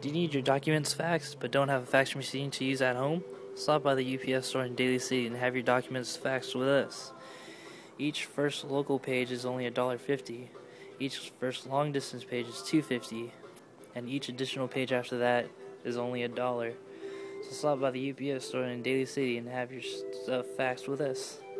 Do you need your documents faxed but don't have a fax machine to use at home? Stop by the UPS store in Daly City and have your documents faxed with us. Each first local page is only $1.50. Each first long distance page is $2.50, and each additional page after that is only $1. So stop by the UPS store in Daly City and have your stuff faxed with us.